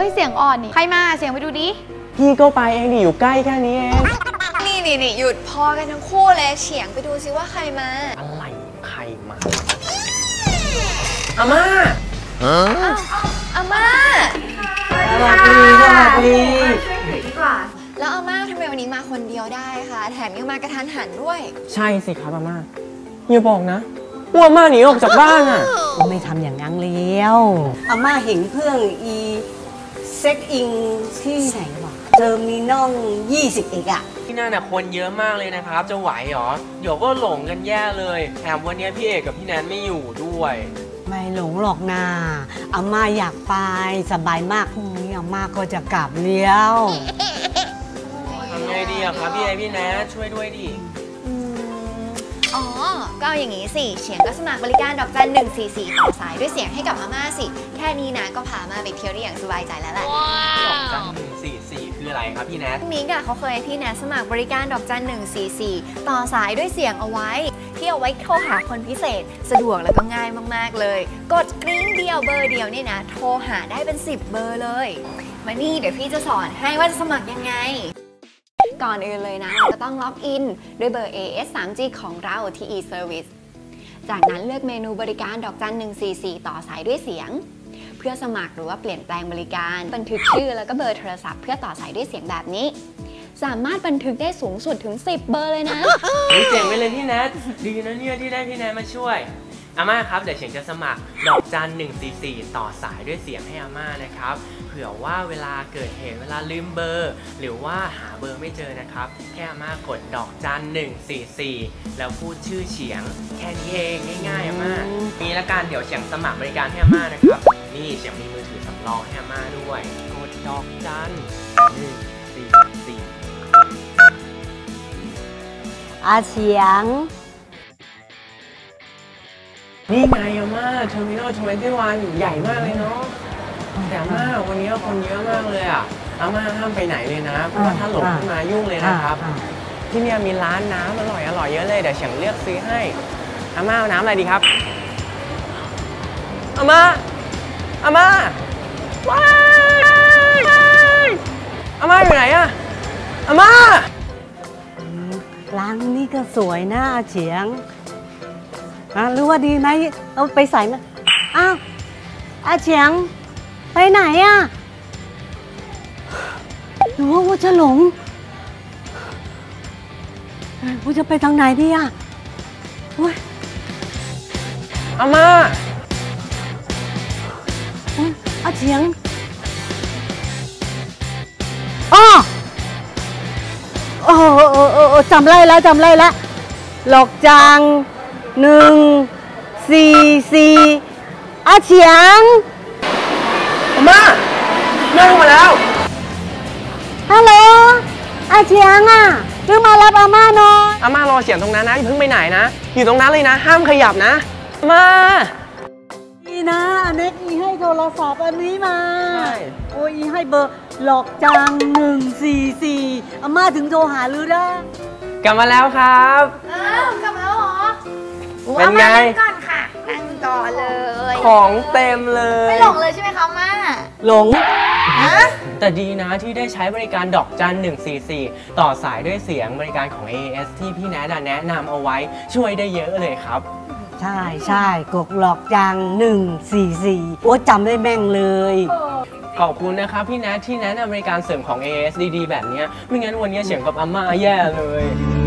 เสียงอ่อนนี่ใครมาเสียงไปดูดิพี่ก็ไปเองดิอยู่ใกล้แค่นี้เองนี่หยุดพอกันทั้งคู่เลยเฉียงไปดูซิว่าใครมาอะไรใครมาอาม่าอาม่าสวัสดีช่วยถือดีกว่าแล้วอาม่าทำไมวันนี้มาคนเดียวได้คะแถมยังมากระทันหันด้วยใช่สิครับอาม่าอย่าบอกนะว่าอาม่าหนีออกจากบ้านอ่ะไม่ทำอย่างนั้นเลี้ยวอาม่าเห็นเพื่อนเซ็กอิงที่ไหนวะเจอมีน้อง20เอกอะที่นั่นน่ะคนเยอะมากเลยนะครับจะไหวหรอเดี๋ยวก็หลงกันแย่เลยแถมวันนี้พี่เอกกับพี่แนนไม่อยู่ด้วยไม่หลงหรอกนาอาม่าอยากไปสบายมากพรุ่งนี้อาม่าก็จะกลับเลี้ยวทำไงดีอะครับพี่เอกพี่แนนช่วยด้วยดิอ๋อก็เอาอย่างนี้สิเฉียงก็สมัครบริการดอกจัน144ต่อสายด้วยเสียงให้กับอาม่าสิแค่นี้นะก็พามาไปเที่ยวได้อย่างสบายใจแล้วแหละดอกจัน144คืออะไรครับพี่แนทมิกอะเขาเคยให้พี่แนทสมัครบริการดอกจัน144ต่อสายด้วยเสียงเอาไว้ที่เอาไว้โทรหาคนพิเศษสะดวกแล้วก็ง่ายมากๆเลยกดกริ้งเดียวเบอร์เดียวนี่นะโทรหาได้เป็น10เบอร์เลยมานี่เดี๋ยวพี่จะสอนให้ว่าจะสมัครยังไงก่อนอื่นเลยนะเราจะต้องล็อกอินด้วยเบอร์ AS 3G ของเราที่ e-service จากนั้นเลือกเมนูบริการดอกจัน144ต่อสายด้วยเสียงเพื่อสมัครหรือว่าเปลี่ยนแปลงบริการบันทึกชื่อแล้วก็เบอร์โทรศัพท์เพื่อต่อสายด้วยเสียงแบบนี้สามารถบันทึกได้สูงสุดถึง10เบอร์เลยนะเจ๋งไปเลยพี่แนทดีนะเนี่ยที่ได้พี่แนทมาช่วยอาม่าครับเดี๋ยวเฉียงจะสมัครดอกจัน144ต่อสายด้วยเสียงให้อาม่านะครับเผื่อว่าเวลาเกิดเหตุเวลาลืมเบอร์หรือว่าหาเบอร์ไม่เจอนะครับแค่อาม่ากดดอกจัน144แล้วพูดชื่อเฉียงแค่นี้เองง่ายๆอาม่านี่ละกันเดี๋ยวเฉียงสมัครบริการให้อาม่านะครับนี่เฉียงมีมือถือสำรองให้อาม่าด้วยกดดอกจัน144 อาเฉียงนี่ไงอาม่าเทอร์มินอล21ใหญ่มากเลยเนาะแต่อาม่าวันนี้คนเยอะมากเลยอ่ะอาม่าห้ามไปไหนเลยนะเพราะว่าถ้าหลงขึ้นมายุ่งเลยนะครับที่นี่มีร้านน้ำอร่อยเยอะเลยเดี๋ยวเฉียงเลือกซื้อให้อาม่าเอาน้ำอะไรดีครับอาม่าว้ายอาม่าอยู่ไหนอะอาม่าร้านนี้ก็สวยนะอาเฉียงหรือว่าดีไหมเอาไปใส่มาอ้าวอาเฉียงไปไหนอ่ะหรือว่าจะหลงว่าจะไปทางไหนดีอ่ะอาม่าอาเฉียงอ๋อจำไล่แล้วหลอกจัง144อาเฉียงอาม่าแม่มาแล้วฮัลโหลอาเฉียงอ่ะเพิ่งมารับอาม่าหน่อยอาม่ารอเฉียงตรงนั้นนะอย่าเพิ่งไปไหนนะอยู่ตรงนั้นเลยนะห้ามขยับนะมานี่นะอันนี้อีให้โทรศัพท์อันนี้มาโอ้ยอีให้เบอร์หลอกจัง144อาม่าถึงโทรหาลือได้กลับมาแล้วครับกลับมาแล้วเหรอเป็นไงก่อนค่ะนั่งต่อเลยของเต็มเลยไม่หลงเลยใช่ไหมคะม่าหลงแต่ดีนะที่ได้ใช้บริการดอกจัน144ต่อสายด้วยเสียงบริการของ AS ที่พี่แนทแนะนำเอาไว้ช่วยได้เยอะเลยครับใช่กดหลอกจัง144โอ้จำได้แม่งเลยขอบคุณนะครับพี่แนทที่แนะนำบริการเสริมของ AS ดีๆแบบนี้ไม่งั้นวันนี้เฉียงกับอาม่าแย่เลย